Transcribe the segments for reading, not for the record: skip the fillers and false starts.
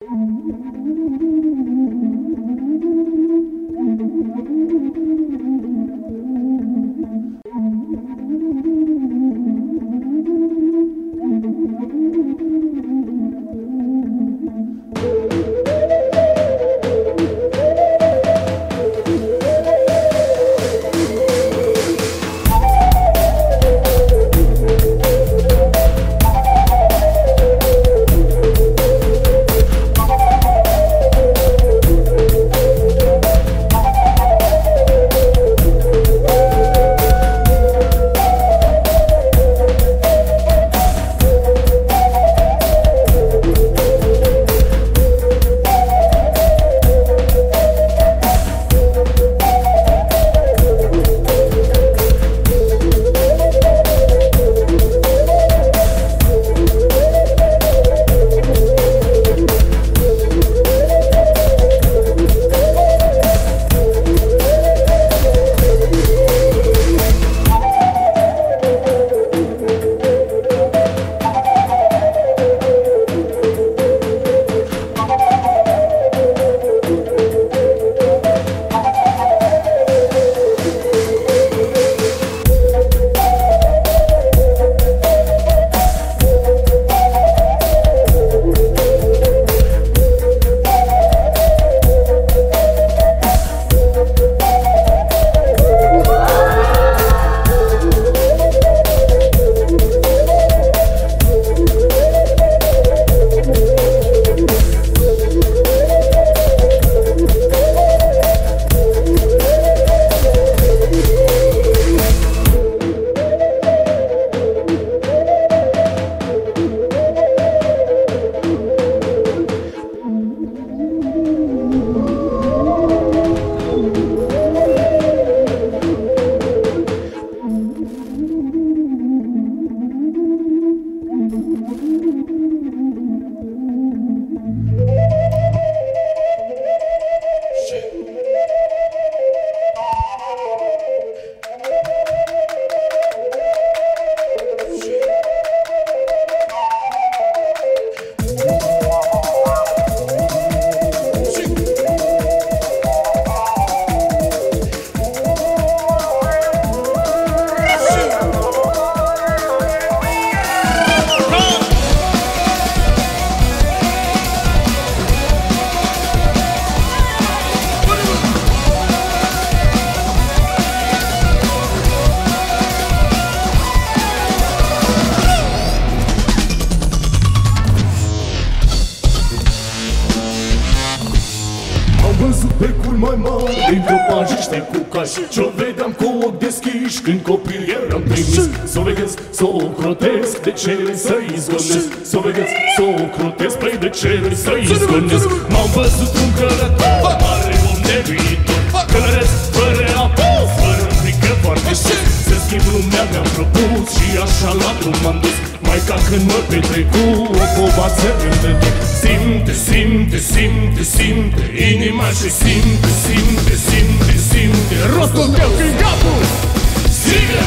becuri mai mari dintr-o pajiște cu cai Ce-o vedeam cu ochi deschiși când copil eram trimis S-o veghesc, s-o ocrotesc, de ce să-i izgonesc S-o veghesc, s-o ocrotesc, păi de ce să-i izgonesc M-am văzut un călător, mare om de viitor Călăresc fără apus, fără frică foarte sus Să schimb lumea mi-am propus și așa la drum m-am dus Mai ca când mă petrec cu o povață între tot Simte, simte, simte, simte inima și simte, simte, simte, simte Rostul meu prin capul Strigă,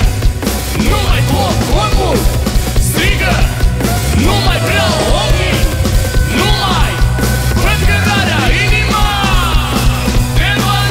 nu mai pot corpul Strigă, nu mai vreau ochii Nu mai văd cărarea inima De doar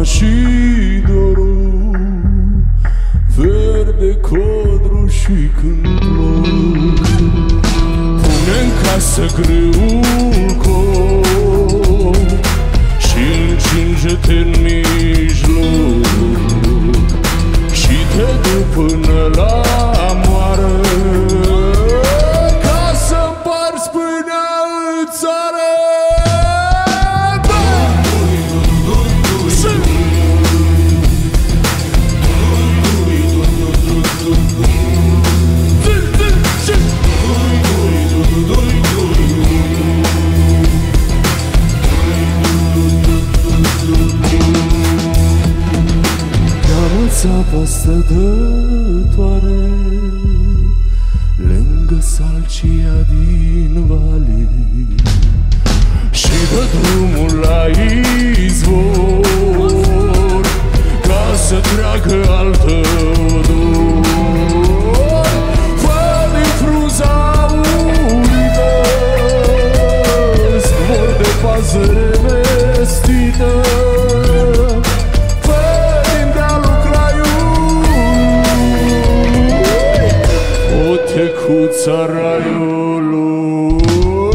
și dorul, verde codru și când plouă. Pune-n casă greul coc și-l cinge-te-n mijloc și te duc până la moară, ca să-mparți până în țară. Țapa stătătoare lângă salcia din vale și dă drumul la izvor ca să treacă al tău dor. Fă din fruza uită zbor de pasăre vestită, cu țaraiului.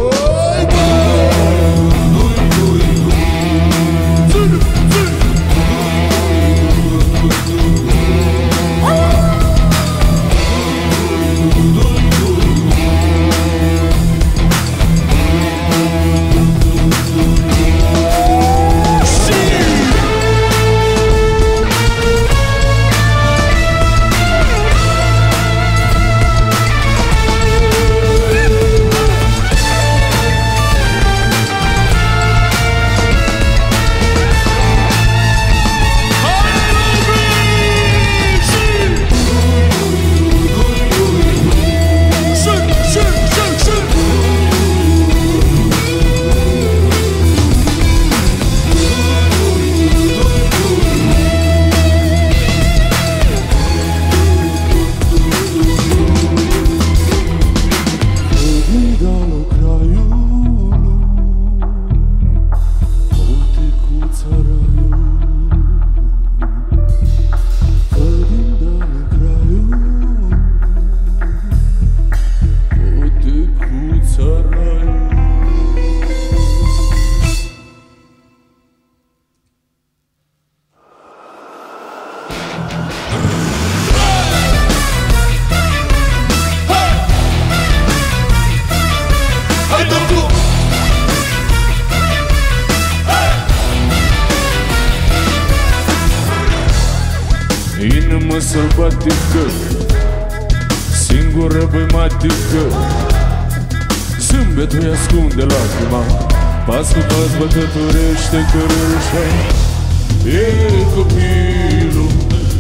Inimă sălbatică, singură băimatică, zâmbetul-i ascunde lacrima, pas cu pas bătăturește cărușa. E copilul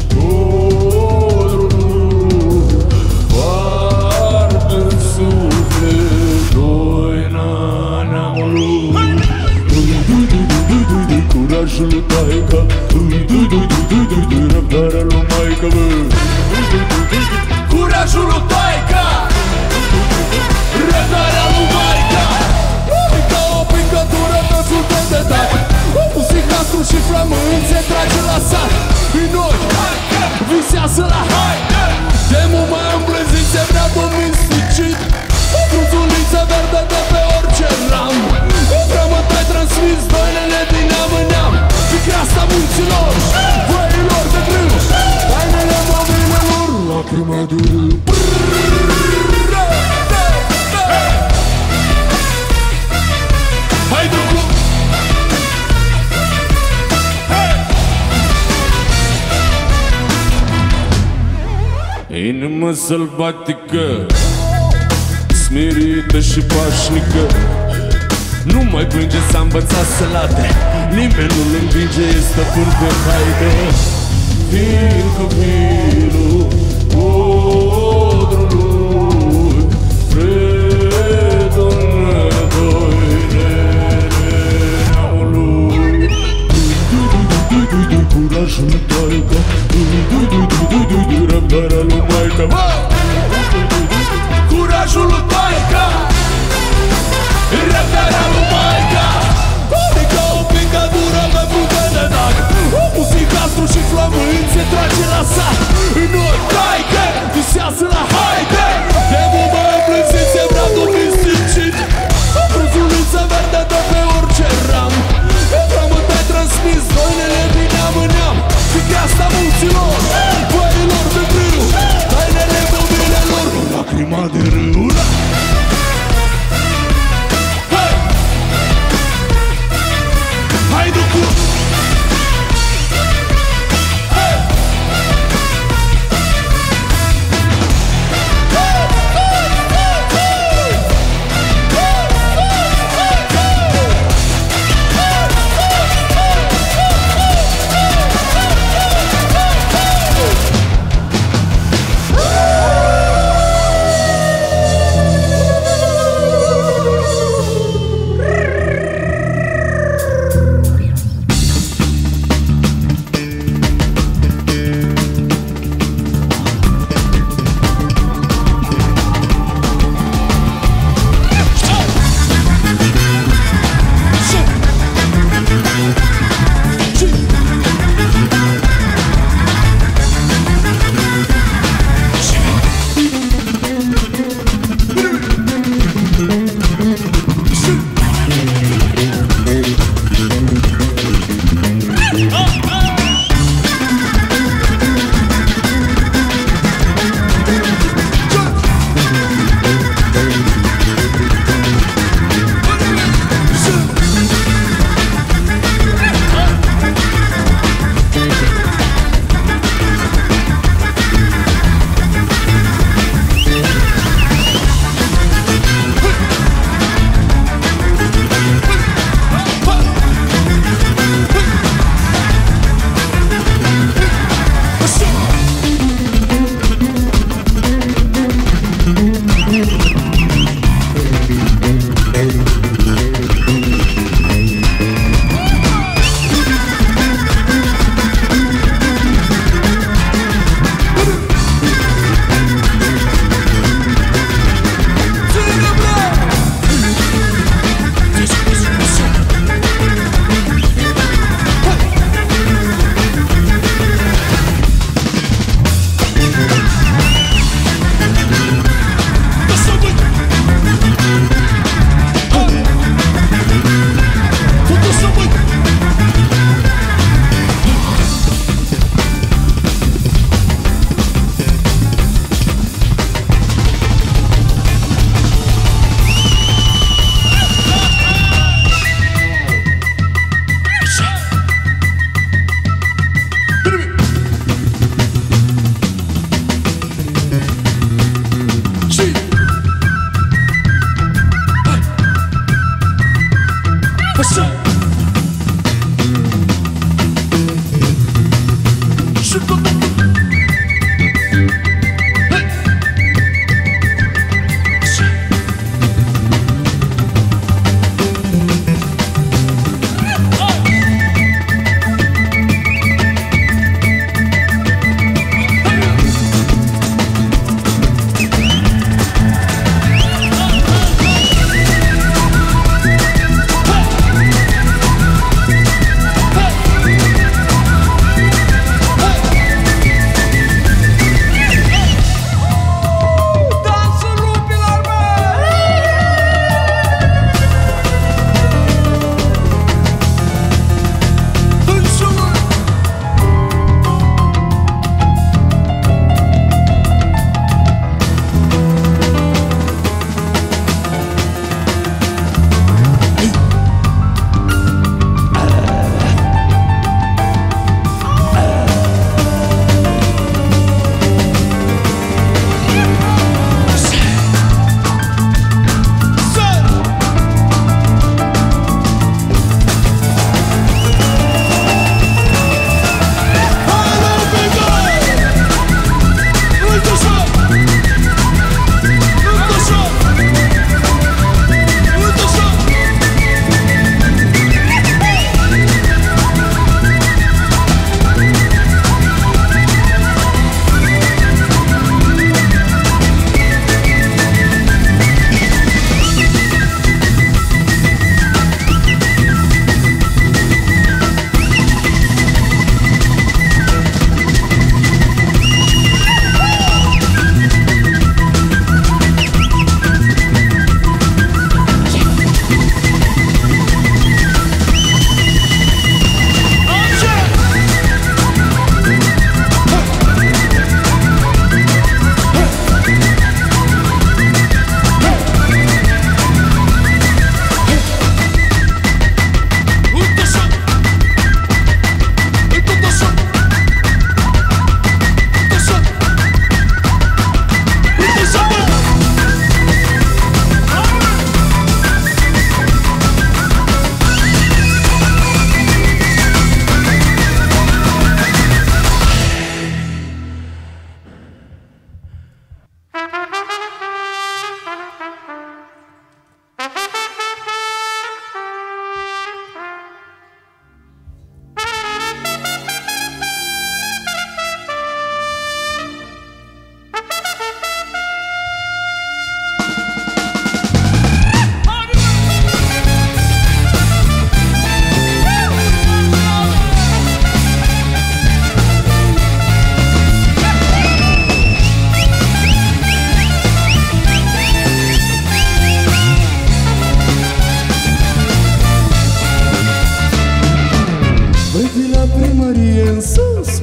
codrului, poartă-n suflet doina neamului. Curajul lui taica, răbdarea lui maica, bă. Curajul lui taica, răbdarea lui maica. E ca o picătură pe frută de tată, muzicatul și flământ se trage la sat. Din noi visează la hai, de mult mai îmblânzit se vrea domesticit. Frunzuliță verde de pe orice ram, frământai transmis doinele din neam în neam. Vicreasta munților, văilor de grâu, tainele mobilelor, lacrima de râu. Hai ducu! Inimă sălbatică, smerită și pașnică, nu mai plânge, s-a învățat să late, nimeni nu-l învinge, e stăpân pe haide. Vin copilul codrului, predă-n doinele neamului. Curajul lui taica, răbdarea lui maica. Curajul lui taica, răbdarea lui maica. E ca o picătură pe frută de dac, inima de râu. Hai ducu!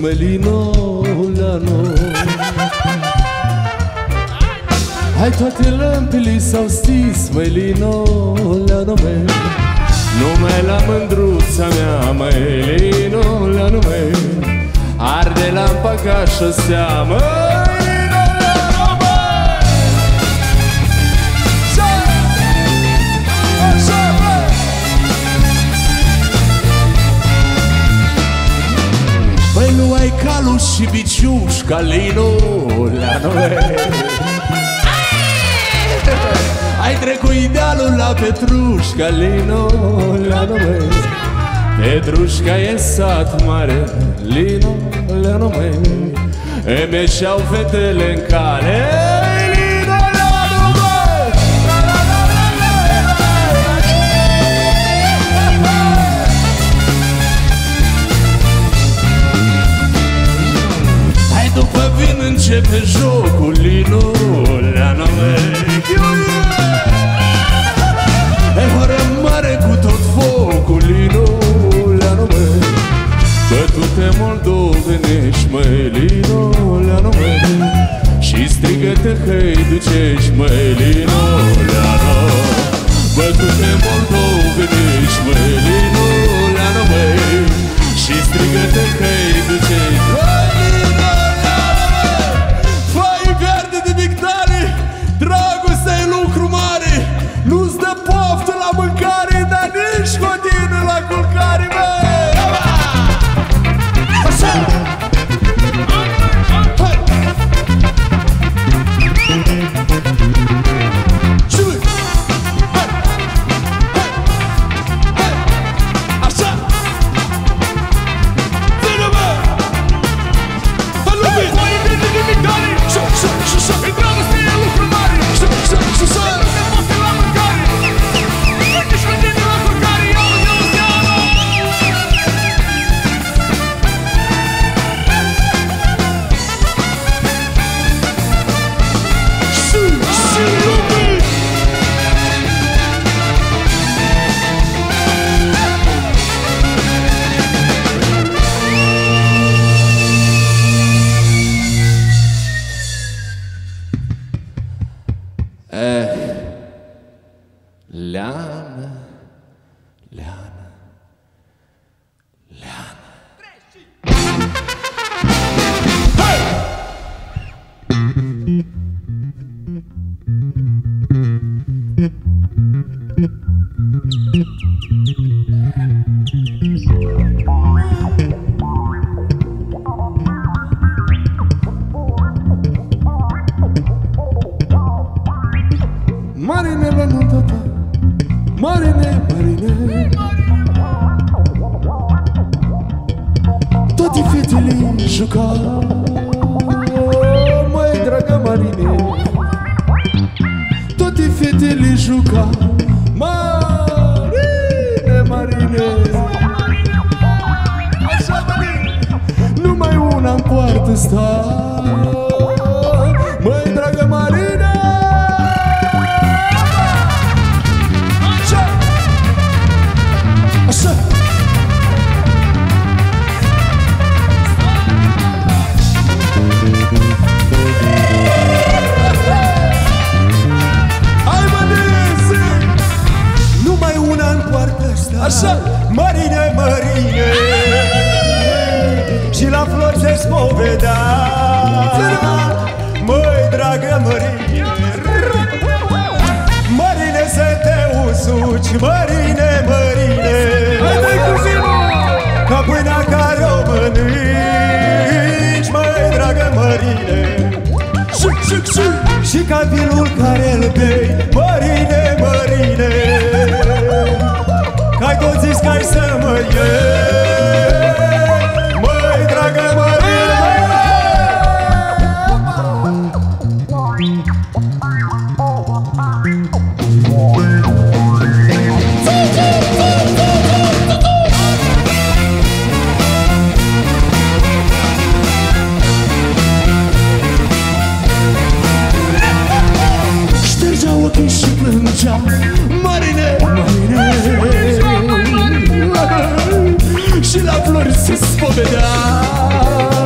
Melino, Leano. Hai toate lămpile s-au stins, Melino, Leano, numai la mândruța mea, Melino, Leano, arde lampa ca șosea, Melino, Leano, păi nu ai calul și biciușca, Lino, Leano, ai trecut idealul la Petrușca, Lino, Leano, Petrușca e sat mare, Lino, Leano, îmi ieșeau fetele în cale, Lino, Leano, hai după vin începe jocul, Lino, Leano, e horă mare cu tot focul, Lino, Leano, bătute moldovenești, măi, Lino, Leano, și strigă-te hăi ducești, măi, Lino, Leano, bătute moldovenești, măi, Lino, Leano, și strigă-te hăi ducești, măi, Lino, Leano, fai verde de victare, dragostea e lucru mare, nu-ți dă poftă la mâncare, dar nici continuu la culcare, măi! Așa! Hai! Și lui! Hai! Hai! Hai! Așa! Ține, mă! Hai, lupi! Fai verde de victare, și-a, e dragostea e lucru mare, și-a, Leana, Leana, Leana. Hey! Marine la nunta ta, Marine, Marine, toate fetele jucau, măi, dragă Marine, toate fetele jucau, Marine, Marine, așa, Marine, numai una în poartă sta, măi, dragă Marine. Așa, Marine, Marine, și la flori se spovedea, măi, dragă Marine, Marine, să te usuci, Marine, Marine, ca pâinea care o mănânci, măi, dragă Marine, și ca vinul care îl bei, Marine, Marine, că-ai tot zis că ai să mă iei, măi, dragă Marine. Ștergea ochii și plângea, Marine, Marine, și la flori se spovedea,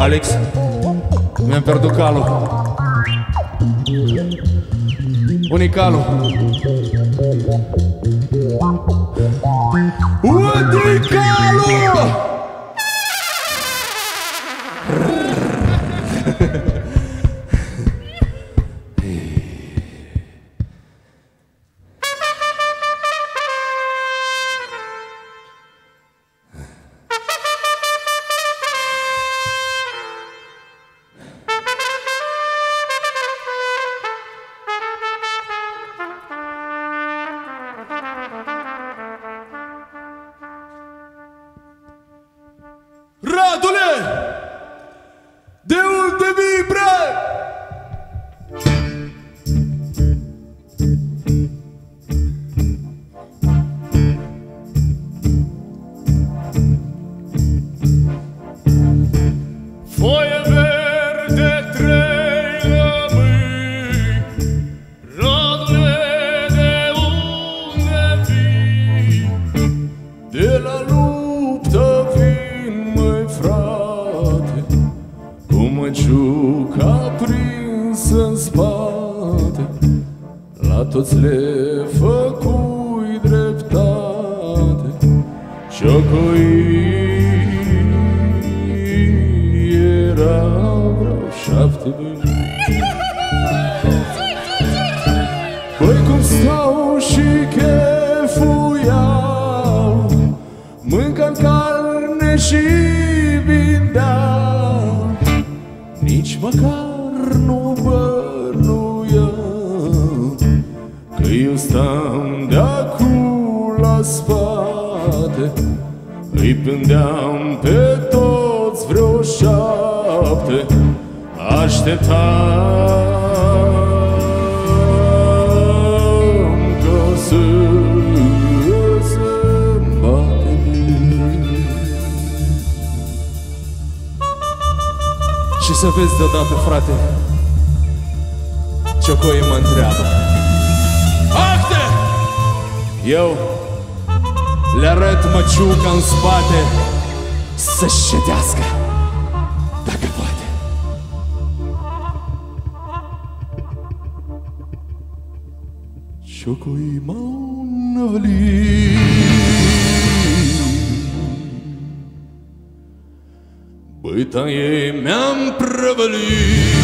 Alex, mi-am pierdut calul. Unii calul. Unde-i calul? Radule! De unde vii, bre? Foaie verde, trei lămâi. Radule, de unde vii? De la luptă vin, măi frate, cu măciuca prinsă-n spate. La toți le făcui dreptate, ciocoi erau vreo 7 băi. Băi, cum stau și chefuiau, mâncă-n carne și vindeau, nici măcar nu bănuiau că eu stam de-acu la spate. Îi pândeam pe toți vreo 7, așteptam că o să-mi bate bine. Și să vezi deodată, frate, Ciocoi mă întreabă: Acte! Eu le arăt măciuca în spate să-și cedească, dacă poate. Ciocoi m-au năvălit, bătaie mi-am prăvălit,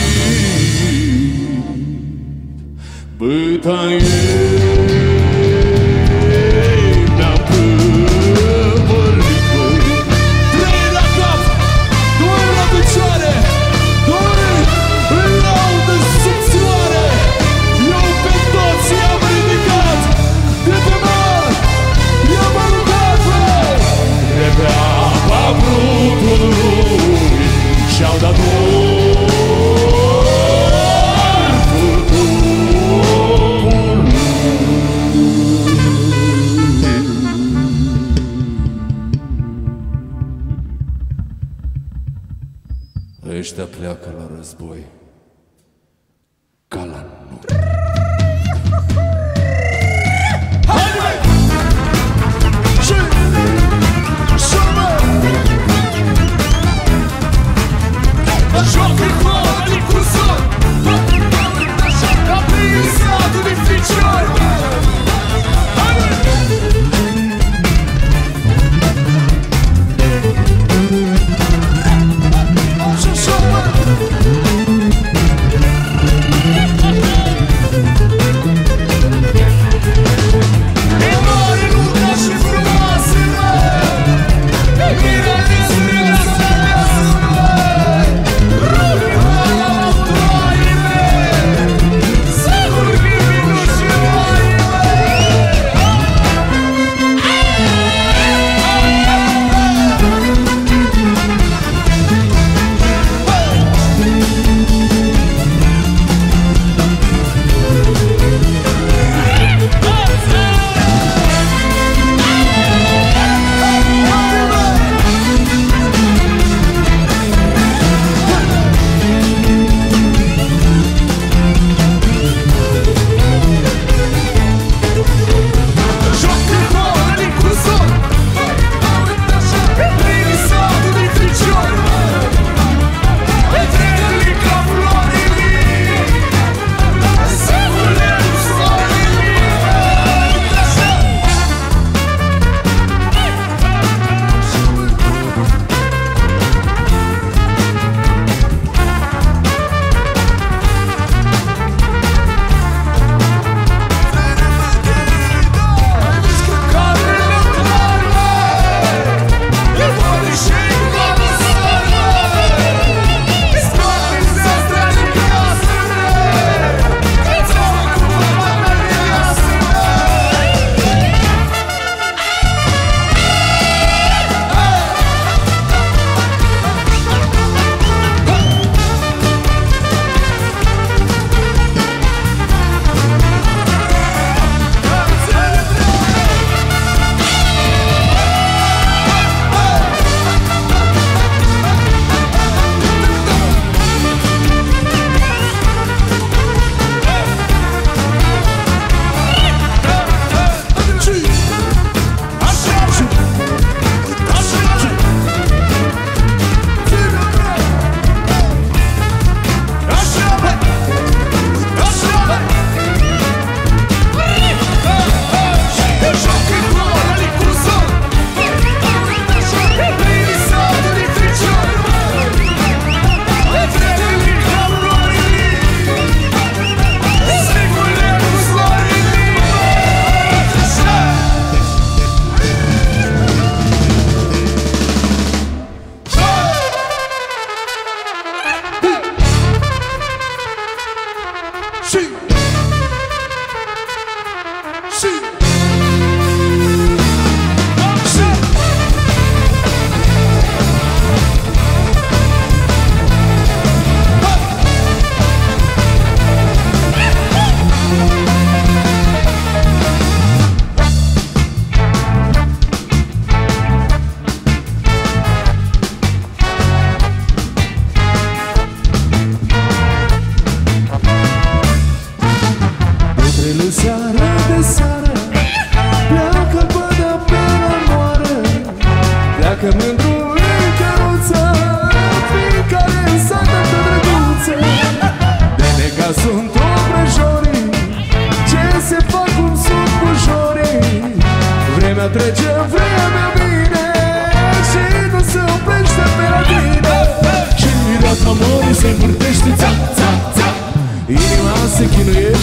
bătaie și-au dat ăștia pleacă la război ca la nori.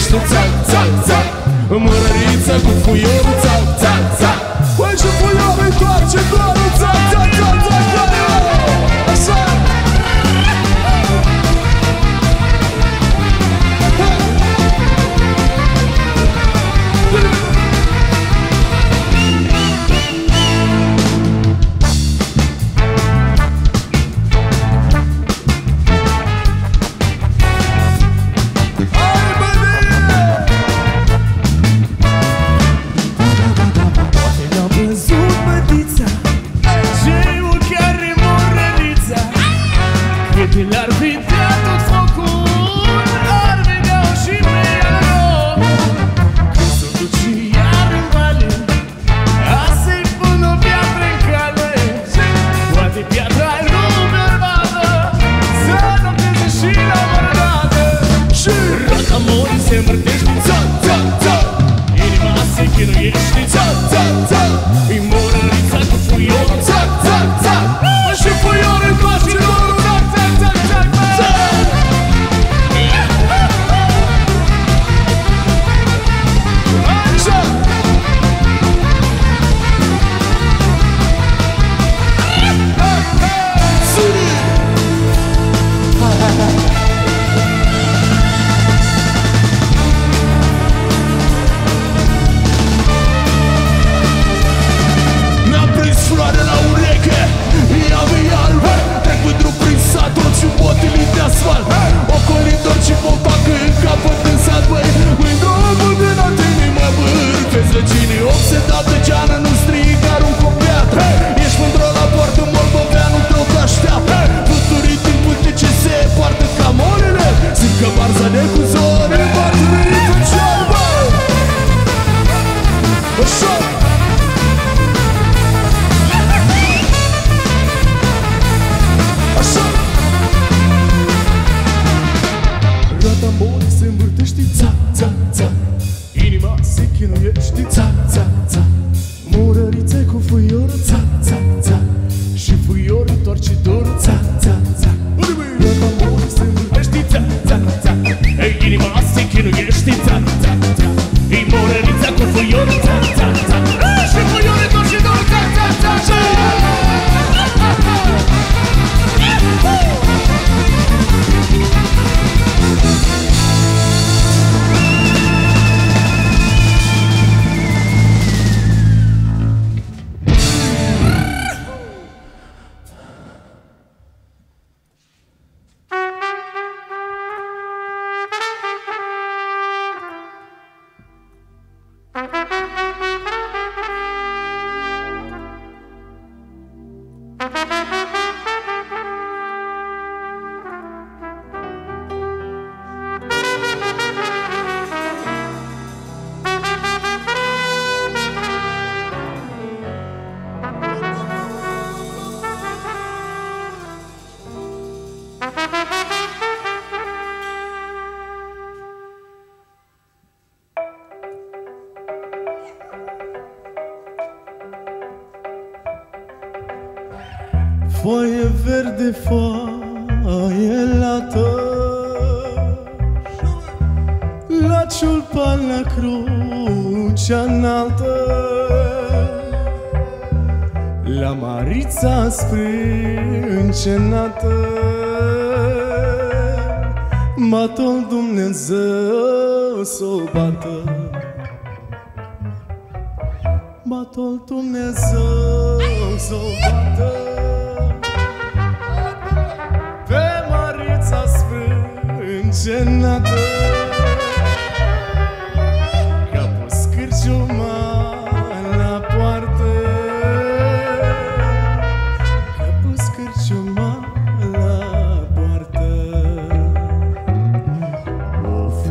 ești țac, țac, țac. Mărăriță cu fuiorul, țac, țac, țac. Păi și fuiorul întoarce dorul, țac, țac, țac, țac, țac. Așa! Foaie verde, foaie lată, la ciulpan, la crucea înaltă, la Marița sprâncenată, bat-o Dumnezeu s-o bată, bat-o Dumnezeu s-o bată. Pe Marița sprâncenată, că-a pus cârciuma la poartă, că-a pus cârciuma la poartă. Of,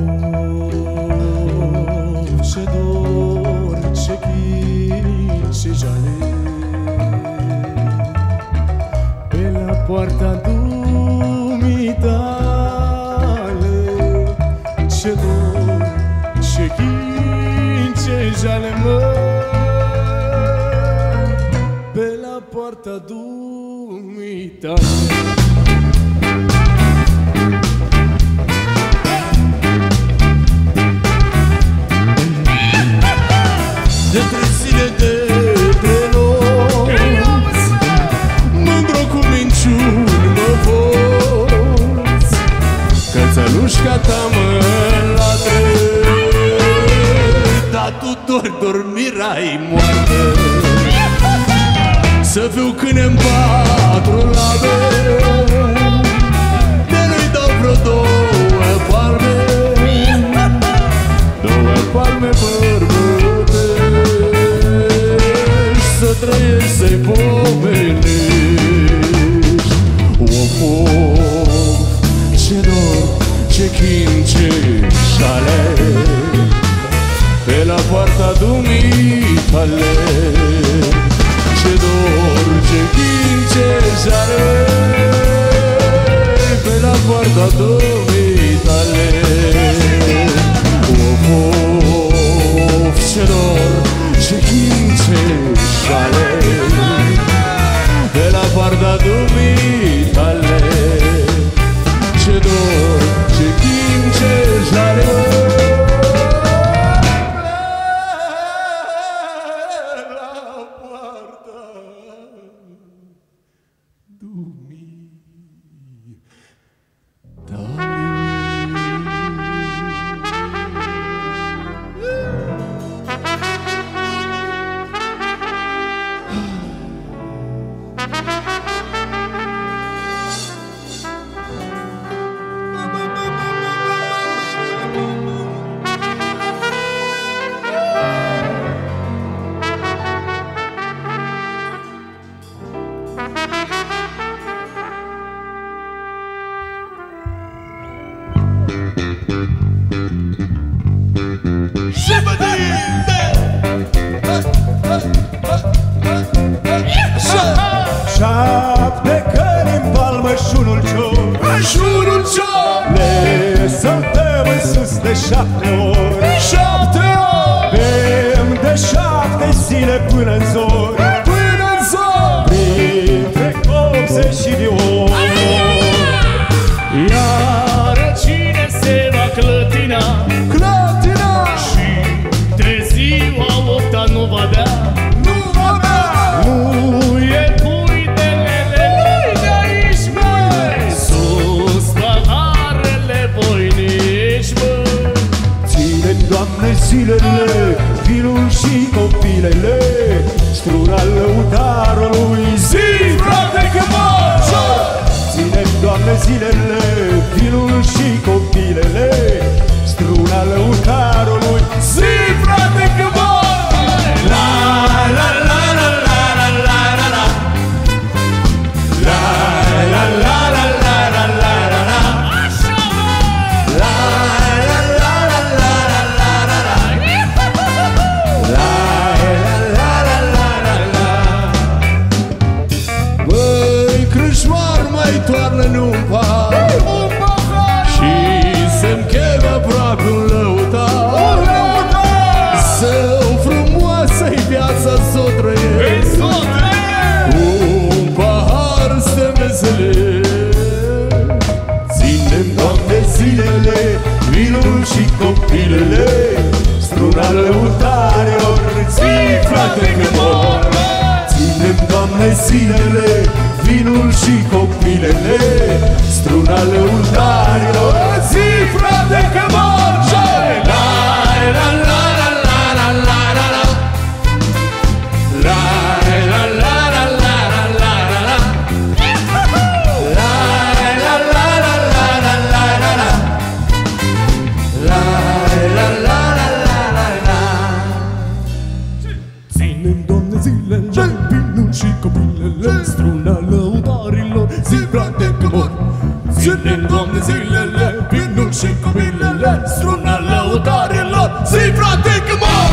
ce dor, ce chin, ce jale, pe la poarta dumitale, ce dor, ce chin, ce jale, mă, pe la poarta dumitale. mișca ta mă ladră, dar tu dormirai moartă. Să fiu câine-n patru labe, de nu-i dau vreo două palme, două palme bărbăte, să trăiești, să-i pomenești. Of, of, ce dor, ce chin, ce șale, pe la poarta dumitale. Ce dor, ce chin, ce șale, pe la poarta dumitale. Of, of, ce dor, ce chin, ce șale, pe la poarta dumitale. Ce dor, ce chin, ce șale, șapte cări-n palmă și-unul cior, Și-unul cior, le săltăm în sus de 7 ori, 7 ori, bem de 7 zile până-n zor, până-n zor, printre copse și viori. Iar cine se va clătina, clătina, și de ziua 8-a nu va bea, nu va bea, nu e cui de lele, nu-i de aici, măi, sus paharele voinici, măi. Ține-mi, Doamne, zilele, vinul și copilele, struna lăutarului, zi, frate, că mă. ține-mi, Doamne, zilele, vinul și copilele, struna lăutarului, Zi, frate, că mă. La, la, la, la, la, la, la, la, la. La, la, la, la, la, la, la, la, la. Așa, măi! La, la, la, la, la, la, la, la, la. La, la, la, la, la, la, la. Băi, crâșmar, mai toarnă-ne un pahar și să-mi chem aproape un lăutar. Să-o frumoasă-i viața s-o trăiesc, un pahar să vesele. ține-mi, Doamne, zilele, vinul și copilele, struna lăutarilor, zi, frate, că mor. Ține-mi, Doamne, zilele, vinul și copilele, struna lăutarilor, Zi, frate, că morge! La, la, la, la, la, la, la, la, la. La, la, la, la, la, la, la, la, la. La, la, la, la, la, la, la, la, la. La, la, la, la, la, la, la. ține-mi, Doamne, zilele, vinul și copilele, struna lăutarilor, zi, frate, că mor. Ține-mi, Doamne, zilele, vinul și copilele, struna lăutarilor, zi, frate, că mor!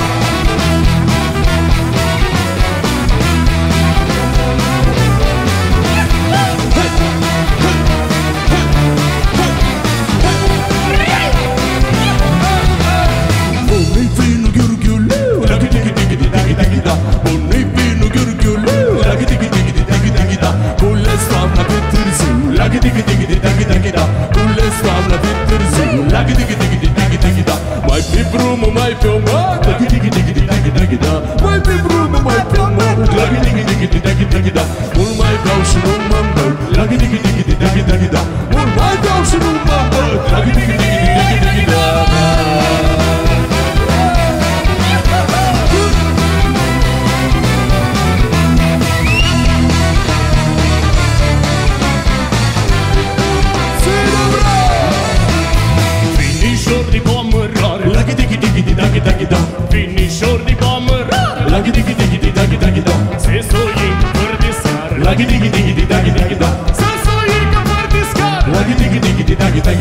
Bună-i vinul ghiurghiuleu, laghi-dighi-dighi-dighi-dighi-da. Bună-i vinul ghiurghiuleu, laghi-dighi-dighi-dighi-dighi-da. Cules toamna pe târziu, laghi-dighi-dighi-dighi-dighi-da. Cules toamna pe târziu, laghi-dighi-dighi-dighi-dighi-da. Mai pe brumă, mai pe o mată, laghi-dighi-dighi-dighi-dighi-da. Mai pe brumă, mai pe o mată, laghi-dighi-dighi-dighi-dighi-da. Mult mai beau și nu mă îmbăt, laghi-dighi-dighi-dighi-dighi-da. Mult mai beau și nu mă îmbăt, laghi-dighi-dighi-dighi-da.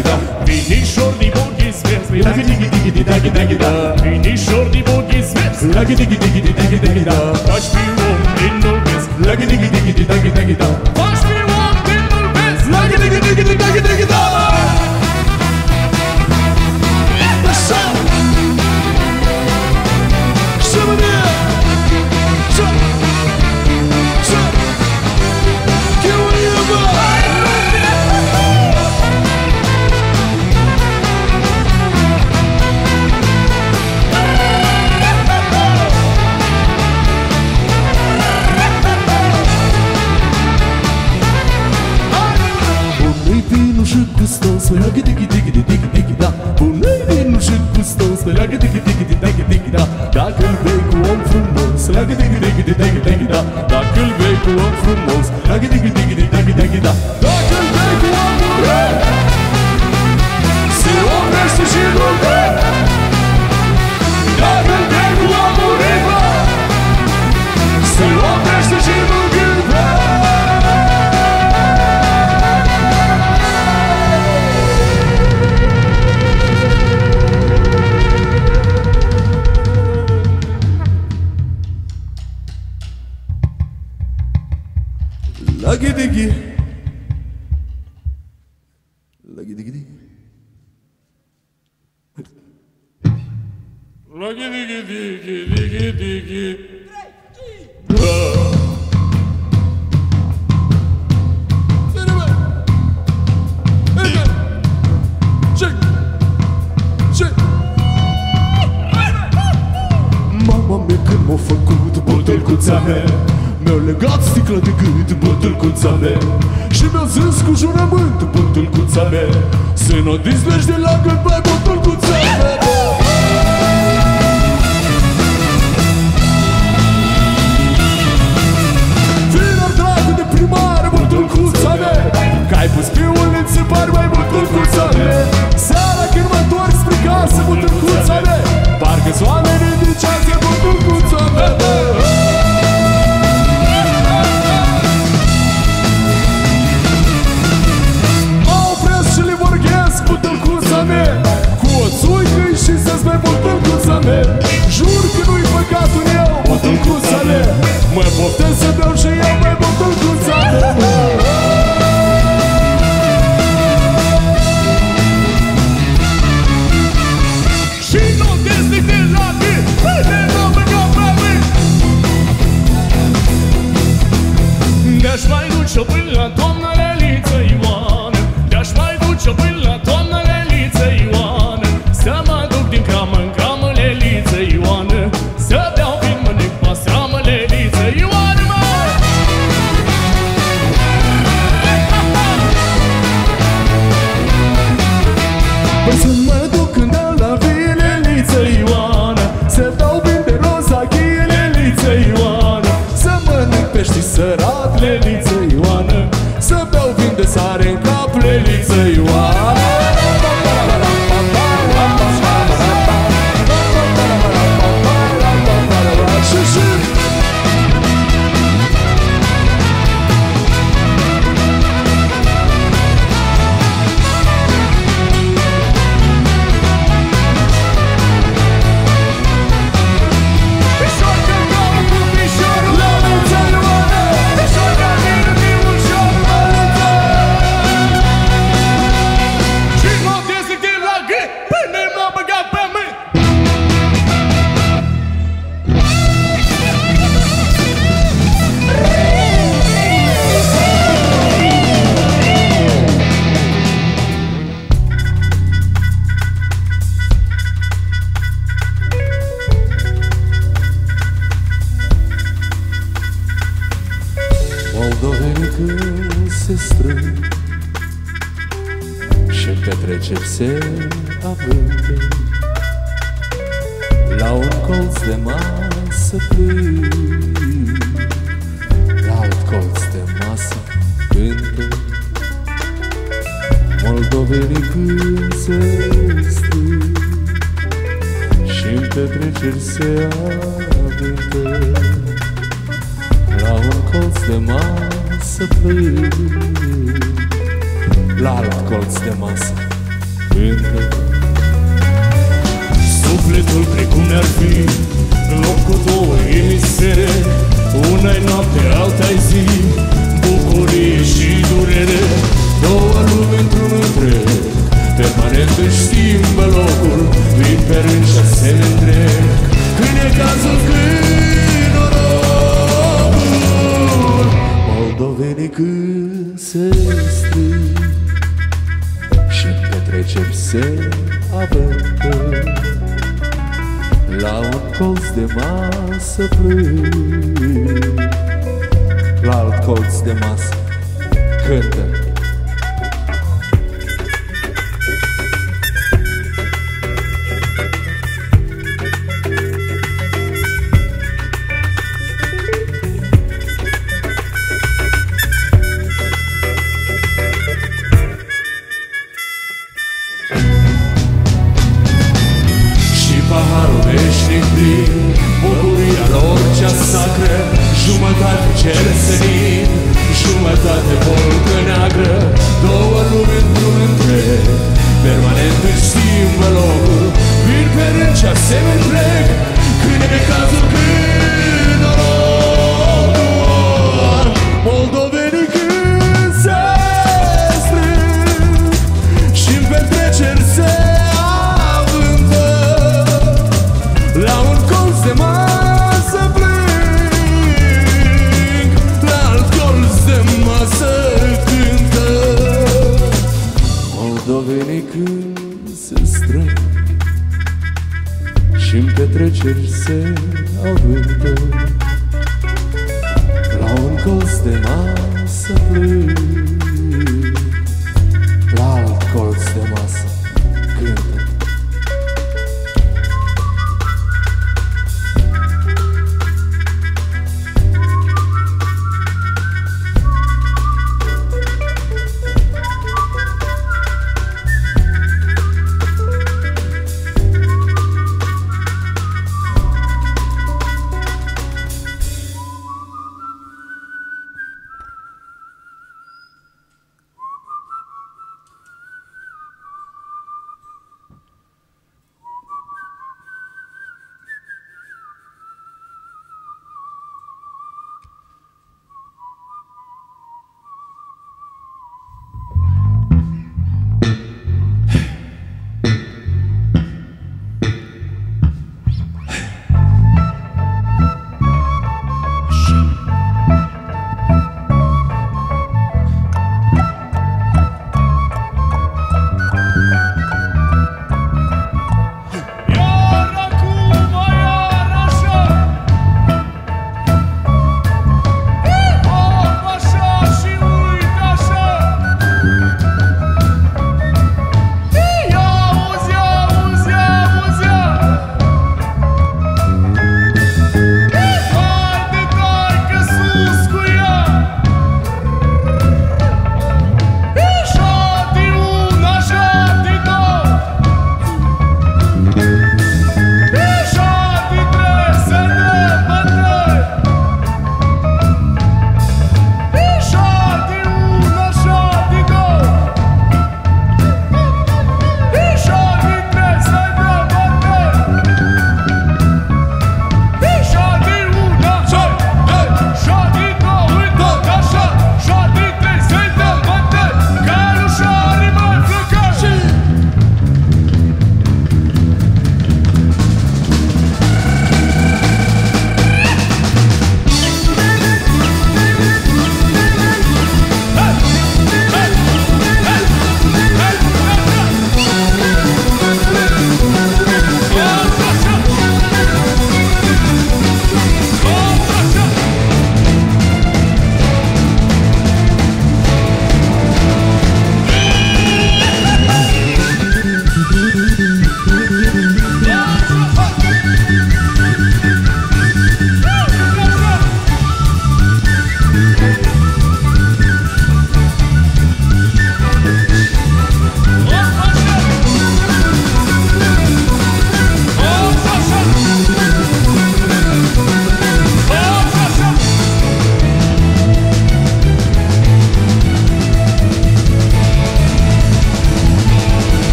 da. Vinișor din boghis verzi, Dagi digi digi di dagi dagi da. Vinișor din boghis verzi, Dagi digi digi di dagi dagi da. faci fi om din nu vezi. Dagi digi digi di dagi dagi da. Faci fi om din nu vezi. Dagi digi digi di dagi dagi da. Așa! Și mâine! Ce? Ce? Chiurie, bă! Bună-i vinul și gustos, leagă digi digi di digi digi da. Bună-i vinul și gustos, leagă digi digi di digi digi da. Dacă-l bei cu om frumos, leagă digi digi di digi digi da. Dacă-l bei cu om frumos, leagă digi digi di digi digi da. Dacă-l bei cu omul rău, se oprește și nu dă. Dacă-l bei cu omul rău, se oprește și nu gândă. Lagi digi. Lagi digi digi. Lagi digi digi digi digi. Bine, bă! Bine! Ce? Ce? Mama mea când m-a făcut bătălcuța mea, mi-a legat sticla de gât bătălcuța mea și mi-a zis cu jurământ bătălcuța mea să n-o dizlegi de la gând, băi, bătălcuța mea. Fiilor dragă de primar, bătălcuța mea, că ai pus pe unii ți pari, băi, bătălcuța mea. Seara când mă întorc spre casă, bătălcuța mea, parcă-s oamenii din ceață, bătălcuța mea. Cu o țuică și să-ți bei bătălcuța mea. Jur că nu-i păcatul eu, bătălcuța mea. Mă poftez să beau și eu, băi, bătălcuța mea. Și nu destic de la gât, până nu băgă pe mânt. De-aș mai duce-o până la doamna Leliță Ioană, de-aș mai duce-o până la doamna Leliță Ioană, să mă duc din cramă în cramă, Leliță Ioană, să beau vin, mănânc paseamă, Leliță Ioană, mă! Păi să mă duc când dau la vie, Leliță Ioană, să dau vin de rozachie, Leliță Ioană, să mănânc pești sărat, Leliță Ioană, să beau vin de sare în cap, Leliță Ioană. Moldovenii când se strâng și petreceri se avântă, la un colț de masă plâng, la alt colț de masă cântă. Moldovenii când se strâng și-n petreceri se avântă, la un colț de masă plâng, la alt colț de masă cântă. Sufletul precum ne-ar fi loc cu două emisfere, una-i noapte, alta-i zi, bucurie și durere, două lumi într-un întreg, permanent își schimbă locul, vin pe rând și asemenea întreg. Când e cazul, când norocul, moldovenii când se strâng și în petreceri se avântă, la un colț de masă plâng, la alt colț de masă cântă. Paharul veșnic plin, bucuria lor cea sacră, jumătate cer senin, jumătate volcă neagră, două lumi într-un întreg, permanent își schimbă locul, vin pe rând și asemenea întreg. Când e cazul, când norocul, moldovenii când se strâng și-n petreceri se la un colț de masă plâng, la alt colț de masă cântă. Moldovenii când se strâng și-n petreceri se avântă, la un colț de masă plâng, la alt colț de masă cântă.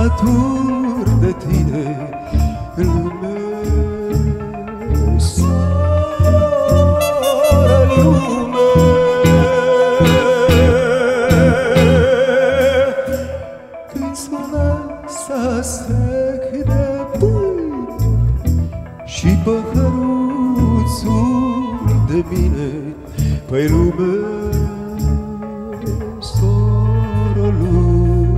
satur de tine în lume, soare lume. Când sola s-a sec de pui și păhăruțul de bine pe lume, soră lume.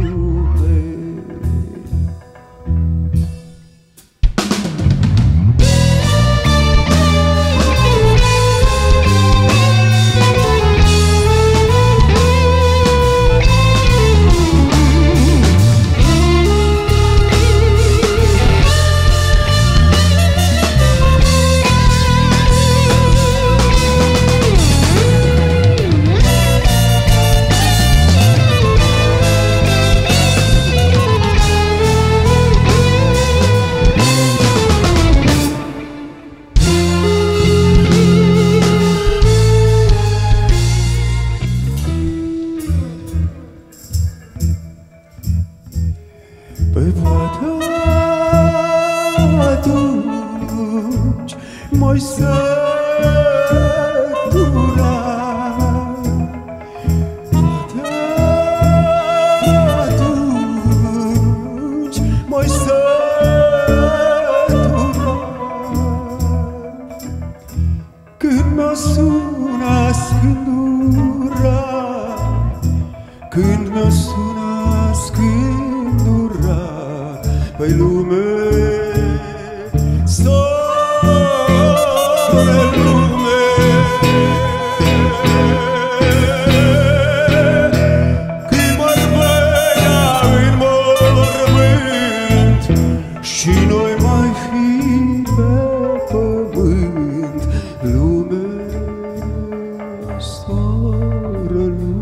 Pe poate atunci m-ai sătura, poate atunci m-ai sătura. Când mă suna scândura, când mă suna scândura pe lume, soare lume. Când mărbăia în mormânt și noi mai fi pe pământ, lume, soare lume.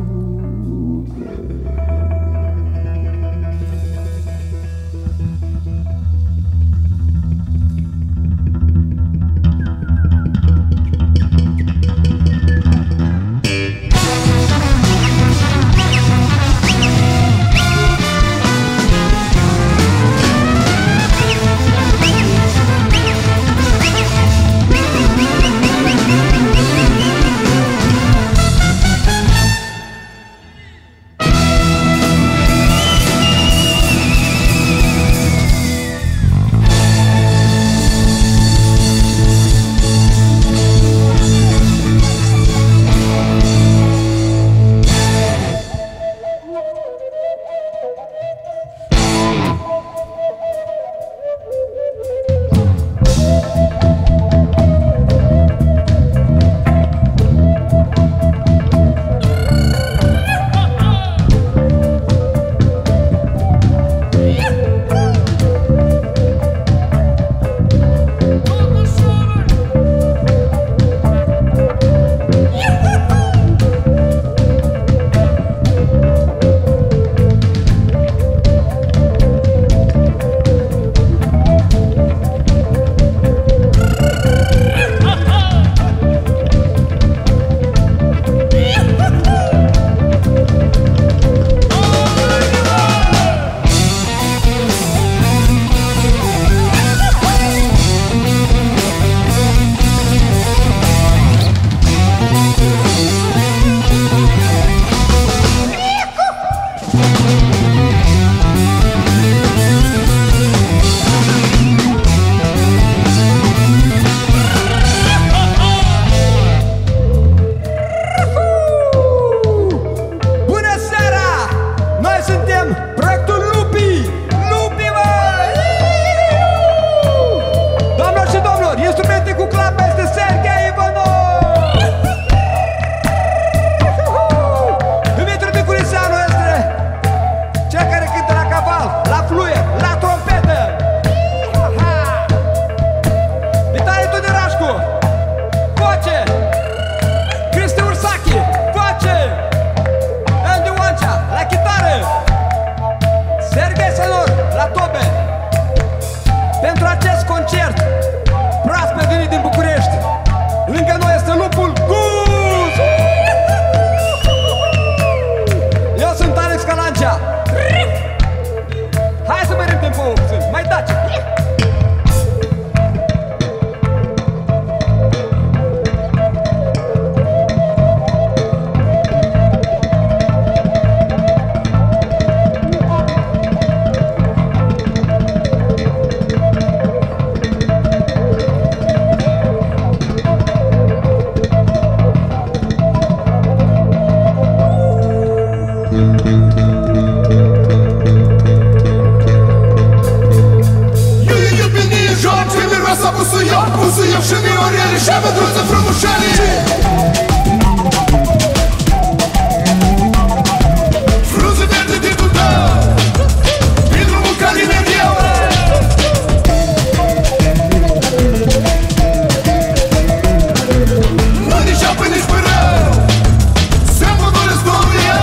Busujam și mi orele și mândruță frumușele Frunze verde de tudău Pe drumul care merg eu Nu nici apă, nici pe rău Să-mi doresc domnul eu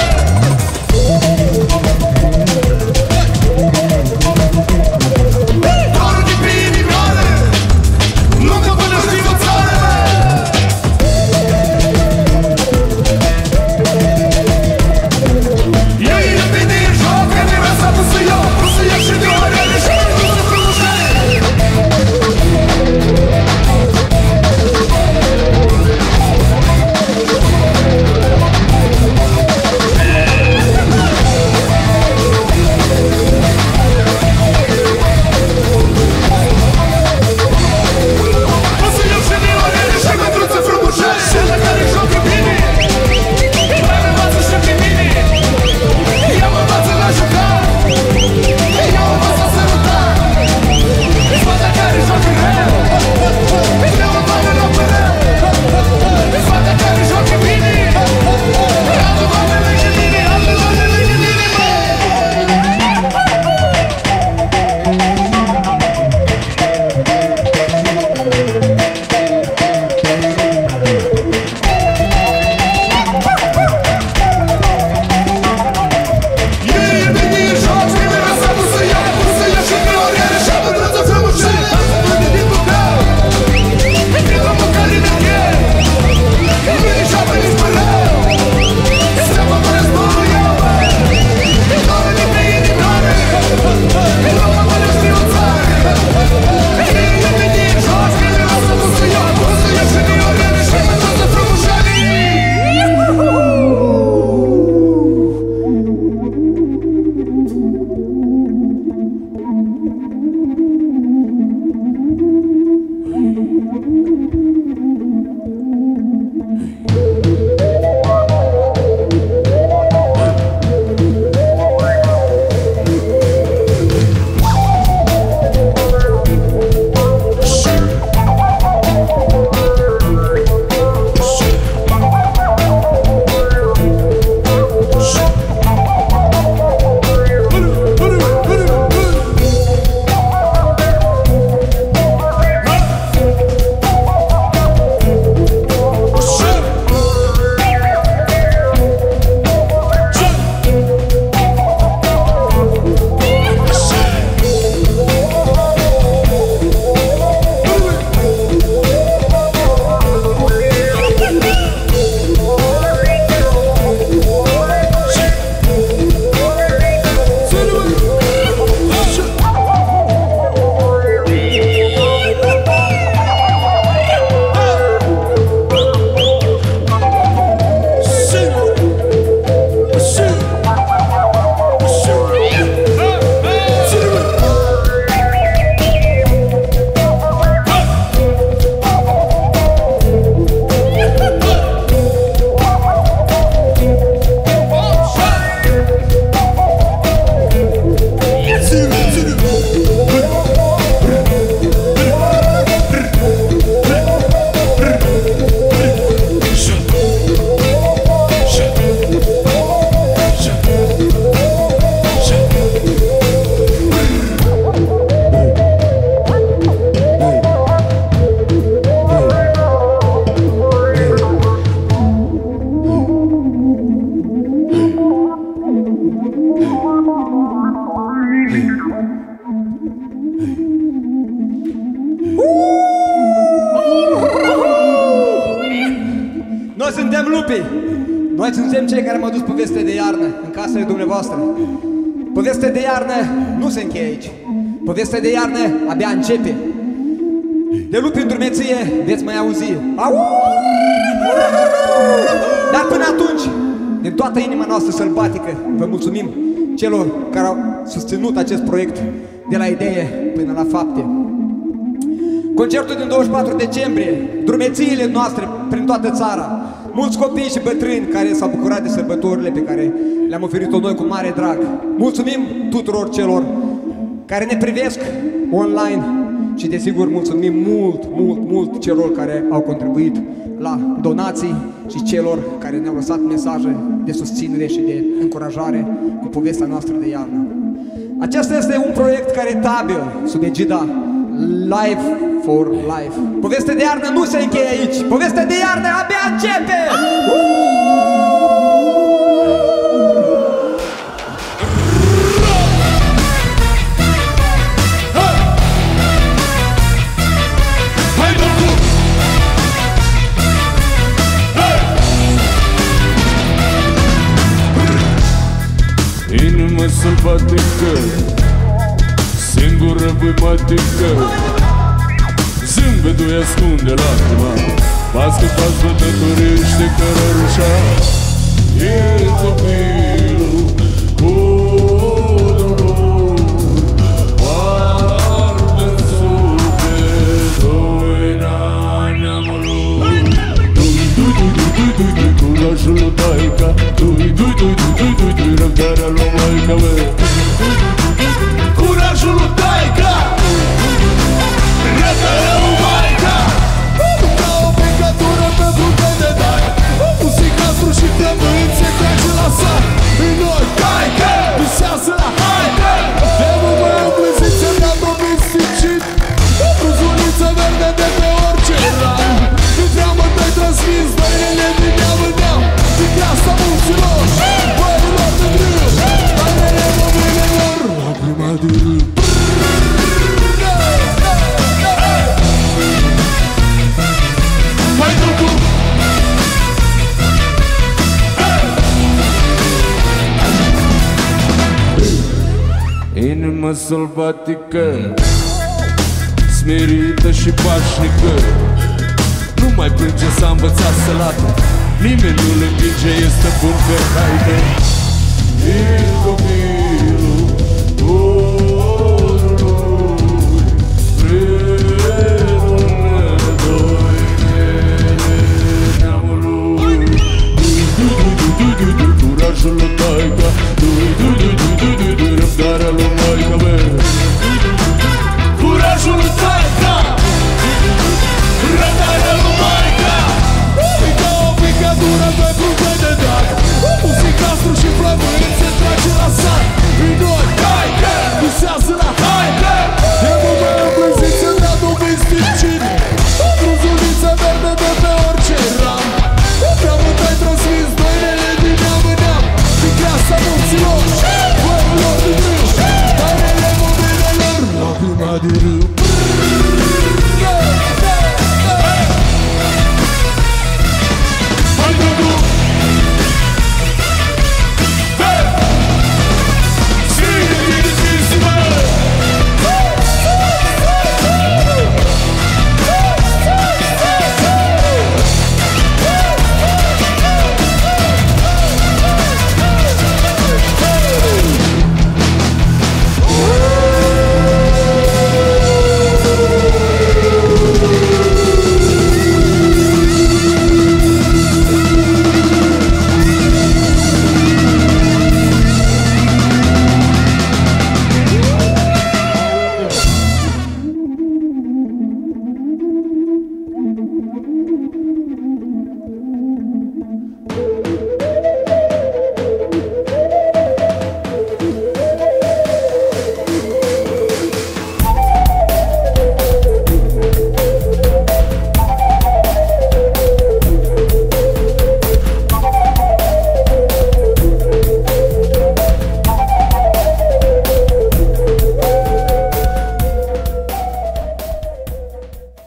Dorul de pe inimioară Nu mă până știu o țară Ei e bine în joc Că ne lăsa pusă eu Pusă eu și de orele Și de pusă frumușele Noi suntem lupii! Noi suntem cei care m-au dus povestea de iarnă în casele dumneavoastră. Povestea de iarnă nu se încheie aici. Povestea de iarnă abia începe. De lupi în drumeție veți mai auzi. Dar până atunci, din toată inima noastră sălbatică, vă mulțumim celor care au susținut acest proiect de la idee până la fapte. Concertul din 24 decembrie, drumețiile noastre prin toată țara, mulți copii și bătrâni care s-au bucurat de sărbătorile pe care le-am oferit-o noi cu mare drag. Mulțumim tuturor celor care ne privesc online și desigur mulțumim mult celor care au contribuit la donații și celor care ne-au lăsat mesaje de susținere și de încurajare cu povestea noastră de iarnă. Acesta este un proiect caritabil sub egida Live for Life. Povestea de iarnă nu se încheie aici. Povestea de iarnă abia începe! Inimă sălbatică, singură băimatică, zâmbetul-i ascunde lacrima, pas că pas bătătorește cărărușa. E copilul cu dolor, arde-n sufletul neamului. Dui, curajul lui taica, dui, răbdarea lui maica mea. Curajul lui taica, răbdarea lui maica. Ca o picătură pe frunte de dai, muzica și flământ se trece la sat. În noi, taica, visează la haide. De mă îmblânzit să-mi ia domesticit, bruzuliță verde de pe orice ran. Nu treamă te-ai transmis, băinele din neam în neam. Din viața mulților, băilor de grâu, băinele mobilelor, lacrima de râu. Hai tu! Inimă sălbatică, smerită și pașnică, nu mai plânge, s-a învățat să lată, nimeni nu-l împinge, este bun pe haide. E copilul orului, predul nedoinele neamului. Curajul lui